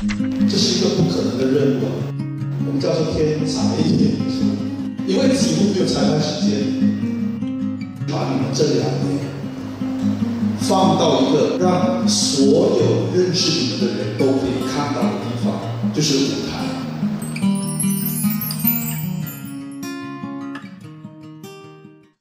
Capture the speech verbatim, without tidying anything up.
这是一个不可能的任务啊！我们叫做天才演出，因为几乎没有彩排时间，把你们这两年放到一个让所有认识你们的人都可以看到的地方，就是舞台。